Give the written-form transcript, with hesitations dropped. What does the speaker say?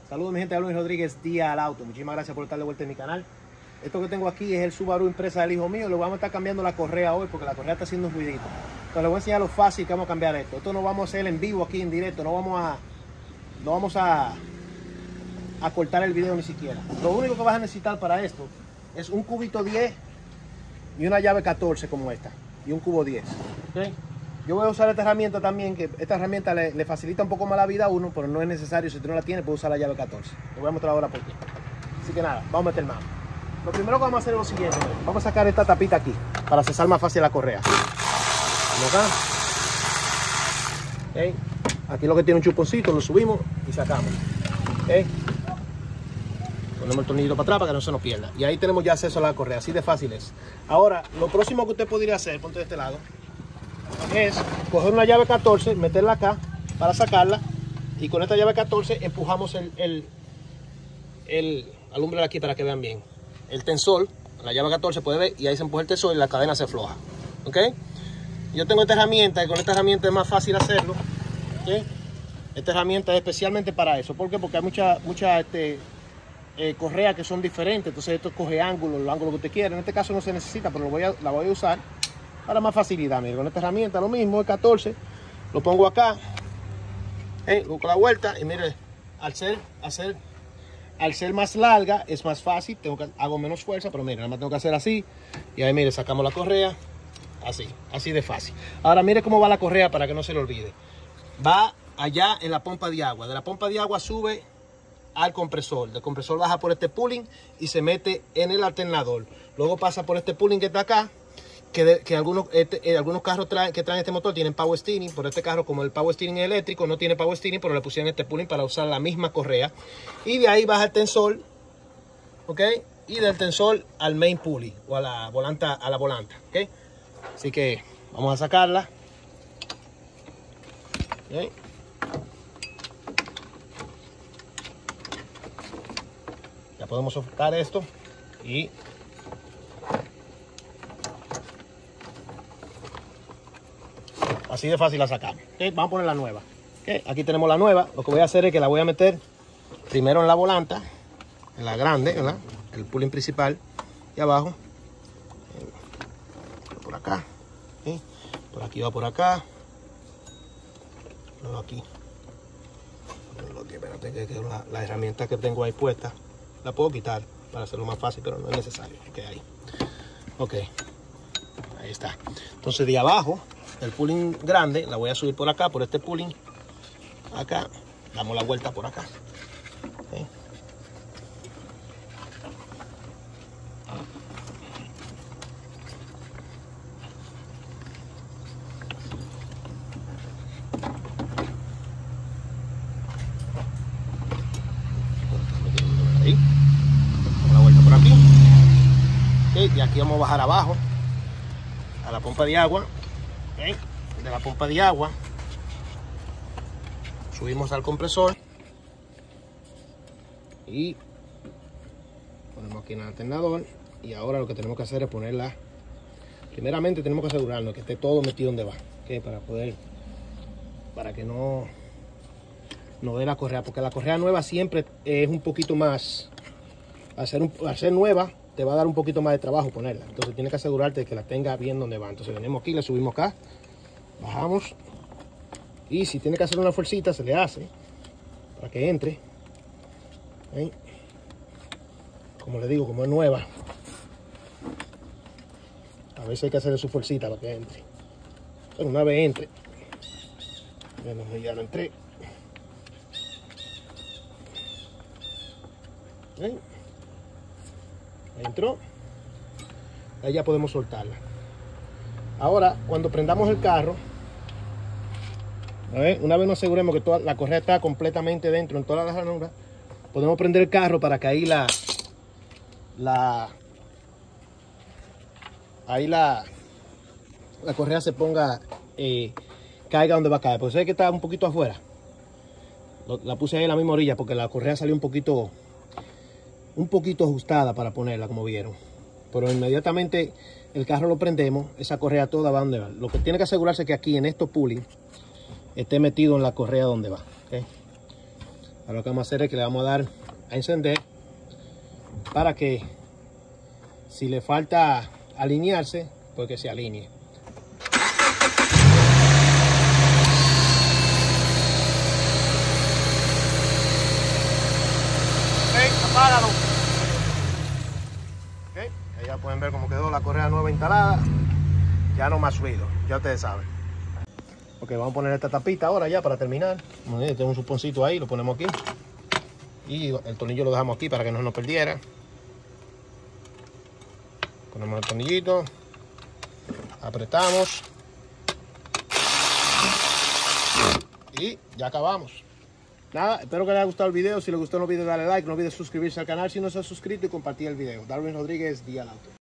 Saludos mi gente, de Luis Rodríguez, Día al Auto. Muchísimas gracias por estar de vuelta en mi canal. Esto que tengo aquí es el Subaru Impreza del hijo mío. Le vamos a estar cambiando la correa hoy porque la correa está haciendo un ruidito. Entonces les voy a enseñar lo fácil que vamos a cambiar esto. Esto no vamos a hacer en vivo aquí en directo. No vamos a cortar el video ni siquiera. Lo único que vas a necesitar para esto es un cubito 10 y una llave 14 como esta. Y un cubo 10. ¿Okay? Yo voy a usar esta herramienta también, que esta herramienta le facilita un poco más la vida a uno, pero no es necesario, si tú no la tienes, puedes usar la llave 14. Te voy a mostrar ahora por qué. Así que nada, vamos a meter mano. Lo primero que vamos a hacer es lo siguiente. Vamos a sacar esta tapita aquí, para cesar más fácil la correa. Acá. ¿Okay? Aquí lo que tiene un chuponcito, lo subimos y sacamos. ¿Okay? Ponemos el tornillito para atrás para que no se nos pierda. Y ahí tenemos ya acceso a la correa, así de fácil es. Ahora, lo próximo que usted podría hacer, ponte de este lado, es coger una llave 14, meterla acá para sacarla, y con esta llave 14 empujamos alumbre aquí para que vean bien el tensor. La llave 14 puede ver, y ahí se empuja el tensor y la cadena se afloja. ¿Ok? Yo tengo esta herramienta, y con esta herramienta es más fácil hacerlo. ¿Ok? Esta herramienta es especialmente para eso. ¿Por qué? Porque hay mucha correas que son diferentes, entonces esto coge ángulos, los ángulos que usted quiera. En este caso no se necesita, pero la voy a usar para más facilidad. Mire, con esta herramienta lo mismo, el 14, lo pongo acá, busco la vuelta, y mire, al ser más larga es más fácil, hago menos fuerza, pero mire, nada más tengo que hacer así, y ahí mire, sacamos la correa, así de fácil. Ahora mire cómo va la correa para que no se le olvide. Va allá en la pompa de agua, de la pompa de agua sube al compresor, del compresor baja por este pulling y se mete en el alternador, luego pasa por este pulling que está acá, que algunos carros que traen este motor tienen power steering. Por este carro, como el power steering es eléctrico, no tiene power steering, pero le pusieron este pulling para usar la misma correa. Y de ahí baja el tensor, ¿ok? Y del tensor al main pulley o a la volanta, ¿ok? Así que vamos a sacarla. ¿Okay? Ya podemos soltar esto y así de fácil la sacamos. ¿Okay? Vamos a poner la nueva. ¿Okay? Aquí tenemos la nueva. Lo que voy a hacer es que la voy a meter primero en la volanta, en la grande, ¿verdad? El pulling principal, y abajo, por acá. ¿Okay? Por aquí va por acá. Luego aquí. Espérate, que la herramienta que tengo ahí puesta la puedo quitar para hacerlo más fácil, pero no es necesario. Ahí. Ok. Ahí está. Entonces de abajo, el pulling grande, la voy a subir por acá, por este pulling. Acá, damos la vuelta por acá. ¿Okay? Ahí. Damos la vuelta por aquí. ¿Okay? Y aquí vamos a bajar abajo a la pompa de agua. ¿Okay? De la pompa de agua subimos al compresor y ponemos aquí en el alternador. Y ahora lo que tenemos que hacer es ponerla. Primeramente tenemos que asegurarnos que esté todo metido donde va, ¿okay? Para que no dé la correa, porque la correa nueva siempre es un poquito más, al ser nueva te va a dar un poquito más de trabajo ponerla. Entonces tienes que asegurarte de que la tenga bien donde va. Entonces venimos aquí, le subimos acá, bajamos, y si tiene que hacer una fuercita se le hace para que entre. ¿Okay? Como le digo, como es nueva, a veces hay que hacerle su fuercita para que entre. Pero una vez entre, bueno, ya lo entré. ¿Okay? Entró, ahí ya podemos soltarla. Ahora, cuando prendamos el carro, una vez nos aseguremos que toda la correa está completamente dentro en todas las ranuras, podemos prender el carro para que ahí la correa se ponga, caiga donde va a caer. Porque sé que está un poquito afuera. La puse ahí en la misma orilla porque la correa salió un poquito ajustada para ponerla, como vieron. Pero inmediatamente el carro lo prendemos, esa correa toda va donde va. Lo que tiene que asegurarse es que aquí en estos pulling esté metido en la correa donde va. ¿Okay? Ahora lo que vamos a hacer es que le vamos a dar a encender para que si le falta alinearse, pues que se alinee. Ok, apágalo. Ok, ahí ya pueden ver cómo quedó la correa nueva instalada. Ya no más ruido, ya ustedes saben. Ok, vamos a poner esta tapita ahora ya para terminar. Tengo un suponcito ahí, lo ponemos aquí. Y el tornillo lo dejamos aquí para que no nos perdiera. Ponemos el tornillito. Apretamos. Y ya acabamos. Nada, espero que les haya gustado el video. Si les gustó no olviden darle like, no olviden suscribirse al canal si no se ha suscrito y compartir el video. Darwin Rodríguez, Día al Auto.